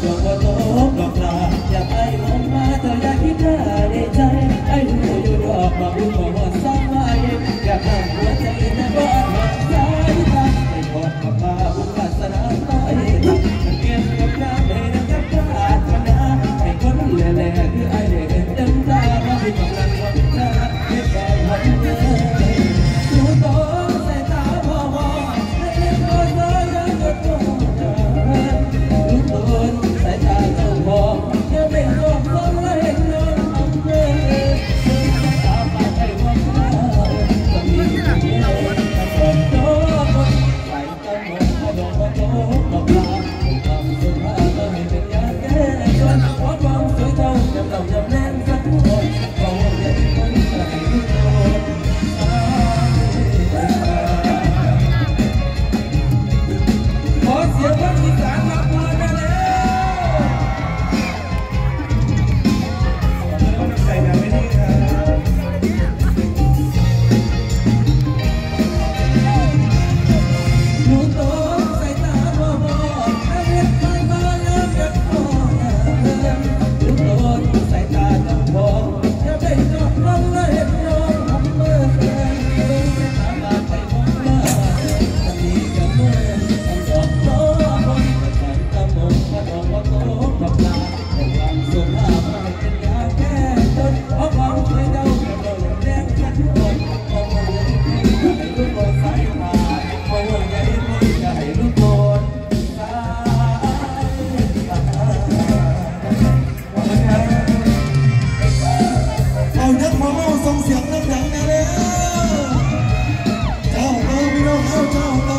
ดวงว่าโตดอกลาอยากให้มองมาเธออยากคิดได้ในใจไอ้หูอยู่ดอกมาดูมาว่าสร้างไว้อยากให้หัวใจแต่ก็อาจสายตาไม่กอดกับมาบุญวาสนาต่อยตามันเก็บกับน้ำให้น้ำกับตาธนาให้คนแหล่ๆคือไอ้เด็กเต็มตาว่าที่กำลังวันเธอให้แก่วันเธอดูโตใส่ตาพ่อให้เล่นตัวเธอยังกดตัวเธอดูโตใส่ตาเจ้าพ่อยังไม่จบลงเลยน้องทำเพื่อตาปากให้หวังว่าจะมีเพื่อนแต่ก่อนโตใส่ตาหมดมาดอกว่าโตดอกลาความสุขมาก็ไม่เป็นยาแก้จนเพราะความสวยเท่าจำเราจำแน่นสักคนก็ว่าเด็กคนจะให้ดูโตขอเสียงคนอีสานรับมือกันแล้วต้องใส่แบบนี้ครับดูโตใส่ตาบ่ถ้าเห็นไปมาแล้วจะขอดูโตใส่ตาเจ้าพ่อจะได้จบลงเลยน้องทำเมื่อเกินจะตามมาไปมองว่าจะมีกันเมื่อดอกโตคนใส่ตาหมกมาดอกว่าโตดอกลาความสุขมาไม่เป็นยาแก้จนเพราะความสวยเจ้าจะโดนแดงกันคนเพราะว่าจะให้ลูกโดนสายตาเพราะว่าจะให้ลูกโดนสายตาเอานักมาเมาส่งเสียงดังๆนะเลยเจ้าโตพี่น้องเอาเจ้าโต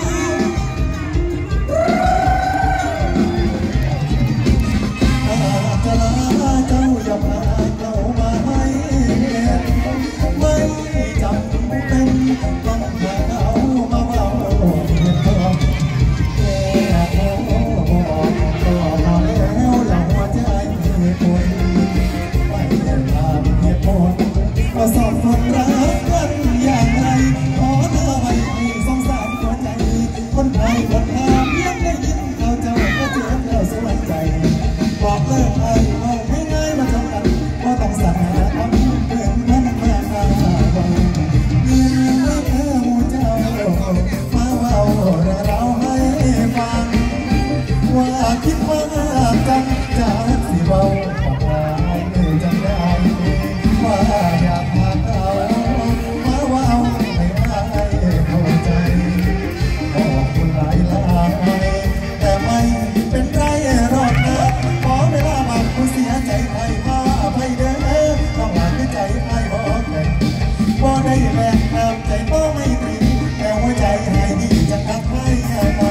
จะลาเจ้าอย่าพาเจ้ามาให้ไม่จำเป็นต้องพาเขามาเมาเห็นตัวแค่โอ้ก็พอแล้วเราหัวใจมีคนไม่ได้ตามเหตุผลก็สอบคนรักกันอย่างไรขอเธอไว้ให้สงสารหัวใจคนไทยคนงามยังได้ยินเขาเจ้าก็เจ็บแล้วสวยใจบอกเลิกไอ้เอาไม่ง่ายมาทำกันก็ต้องสั่งทำเพื่อนมันมาอาบังเงินไว้เธอหมู่เจ้ามาเล่าเราให้ฟังว่าคิดว่ากันจะสิเบาบอกว่าไม่จำได้ว่าอยากพาเขามาว่าให้เข้าใจบอกคุณหลายแต่ไม่เป็นไรรอดนะขอเวลาบางผู้เสียใจใครมาไปเด้อต้องหาด้วยใจใครบอกใครบ่ได้แบกน้ำใจบ่ไม่ตรีแต่หัวใจให้ดีจะกลับให้มา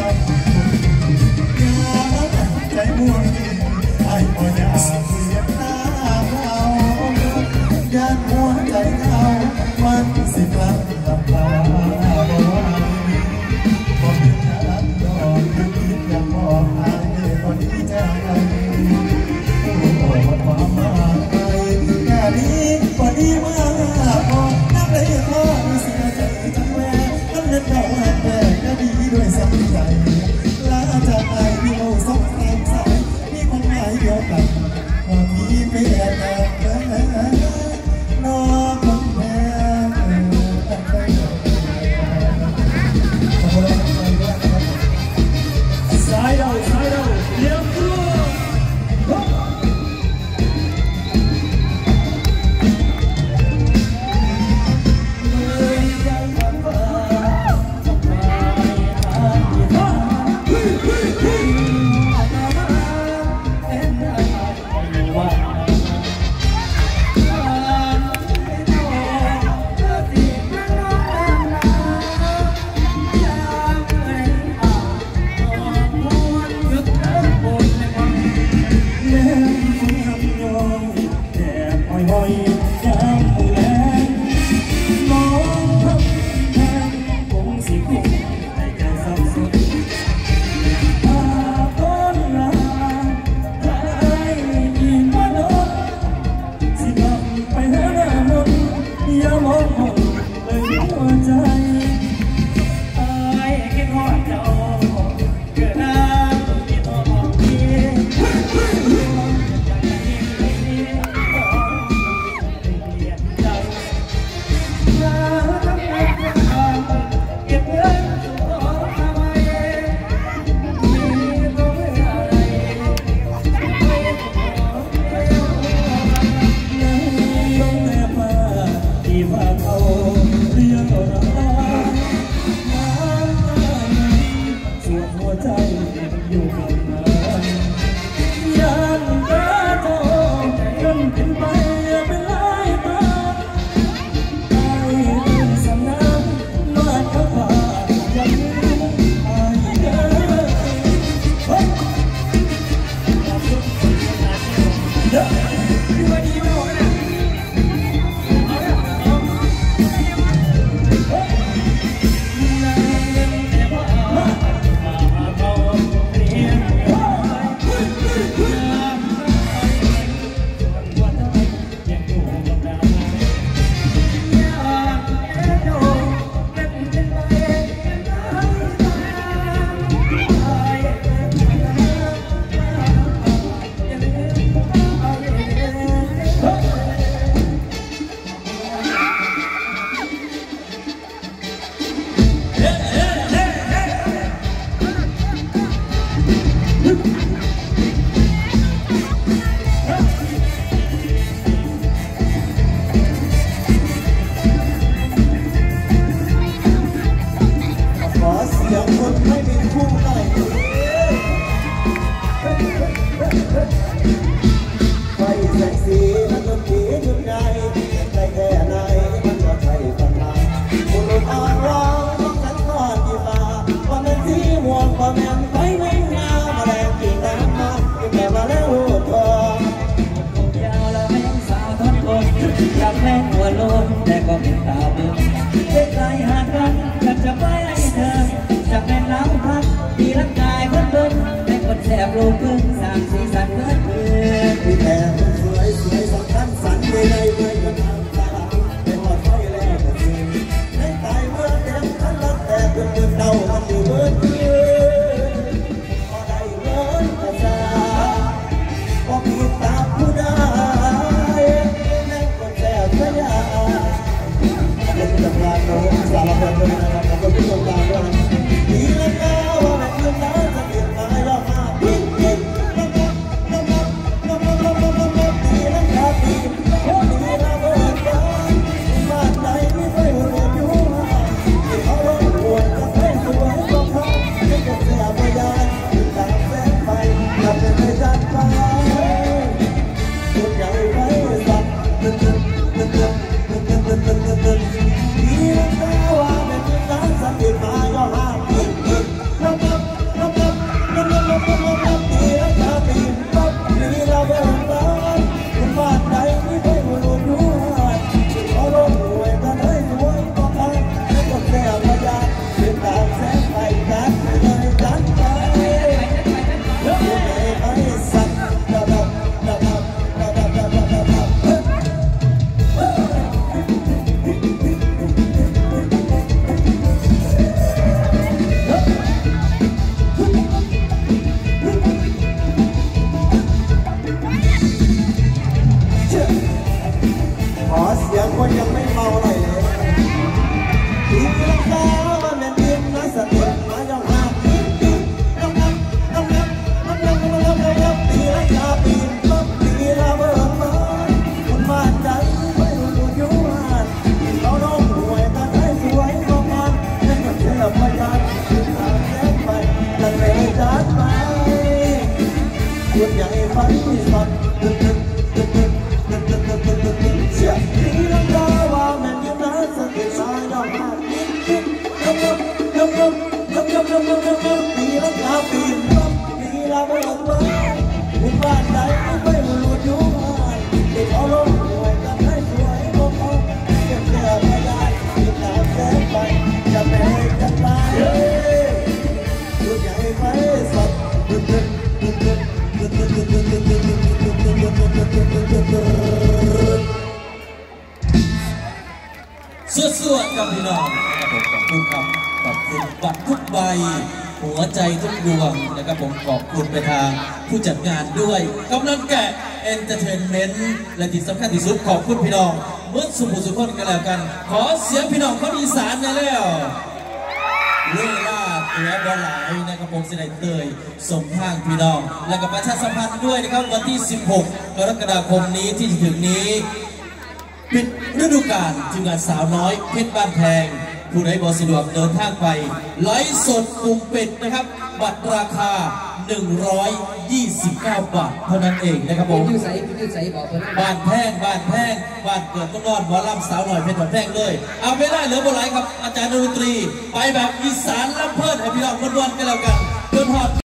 ใจม่วงไอ้บ่อยากเสียหน้าเขาย่านหัวใจเขามันสิกลับลำบากบ่มีทางดอกคิดอยากบอกใครก็ดีใจโอ้ความหมายแค่นี้ก็ดีมากพอนับได้พอเสียใจจังแม่นั่นเด็ดดอกแม่ก็ดีด้วยสักใจลาจากไอ้เดียวสองแสนสายมีความหมายเดียวกันว่ามีเป็นน้องคนแม่สายเราเลี้ยงตัวใจแต่ก็เป็นตาเบิ่งได้ไกลหากันอยากจะไปให้เธอจากแม่น้ำพัดมีร่างกายเพิ่นเบิ่งแต่คนแสบโลกเพิ่งสร้างสีสันเพื่อนเพื่อนที่แต่สวยสวยสำคัญสันไม่ได้เมื่อกันทำตาเป็นหอดไฟแล้วก็คืนในตายเมื่อเต็มทันรักแต่เป็นเดินเดามันอยู่เมื่อคืนพอได้เมื่อกระซาพอผิดตาผู้ได้นั่งก็แสบพยาเป็นตำนานของสารพัดเลยนะครับแล้วก็เป็นตำนานด้วยดีแล้วนะว่าแบบยืนน้ำจะเกิดมาย่อมาพิ้งพิ้งดีแล้วครับดีดีแล้วเบิดบานบ้านไหนไม่ค่อยรู้อยู่ที่เขาลงปวดจะให้สวยก็เขาไม่จะเสียพยานตามแสงไฟจะเป็นไปจัดไปสุดใหญ่ไว้สัตว์ดีแล้วว่าเป็นน้ำสักทีมาย่อห้าดีแล้วครับดีปั๊บดีแล้วเบิดบานบ้านไหนไม่ค่อยรู้อยู่ที่เขาลงปวดจะให้สวยก็เขาไม่จะเสียพยานตามแสงไฟจัดเลยจัดไปขอเสียงคนยังไม่เมาหน่อยเลยทีมลังกามันเป็นทีมนักสติมาย่องห้ามตีลังกาปีนปั๊บตีระเบิดมาคนบ้านใจไม่รู้อยู่หันเขาน้องรวยแต่ให้สวยก็มันนั่นก็เชื่อพยานคือทางแสงไปแต่ไม่จัดไปคุณใหญ่ฝันที่สัตว์เชื่อทีลังกาว่าแม่นยืนนักสติมาย่องห้ามตีลังกาปีนปั๊บตีระเบิดมาคุณบ้านไหนไม่รู้อยู่ที่เขาลงรวยกันให้สวยก็เขาเก็บเสื้อพยานที่ตามแสงไปจะไม่ให้กันตายตัวใหญ่ไฟสัตว์สวดๆกับพี่น้องนะครับผมขอบคุณครับขอบคุณบัตรทุกใบหัวใจทุกดวงนะครับผมขอบคุณไปทางผู้จัดงานด้วยกำลังแกะเอนเตอร์เทนเมนต์และที่สำคัญที่สุดขอบคุณพี่น้องเมื่อสุภุสุคนกันแล้วกันขอเสียงพี่น้องคนอีสานได้แล้วเวลาตัวบอลหลายนะครับผมเสด็จเตยส่งทางพี่น้องและกับประชาสัมพันธ์ด้วยนะครับวันที่ 16 กรกฎาคมนี้ที่จะถึงนี้ปิดฤดูกาลทีมงานสาวน้อยเพชรบ้านแพงผู้ใดบ่สะดวกเดินทางไปไลฟ์สดปุ่มปิดนะครับบัตรราคา129 บาทเท่านั้นเองนะครับผมบ้านแพงบ้านเกิดต้องนอนหมอลำสาวหน่อยเพชรบ้านแพงเลยเอาไปได้เหลือบนไหลครับอาจารย์ดนตรีไปแบบอีสานลำเพิ่นให้พี่น้องคนวันกันแล้วกันเดินหอด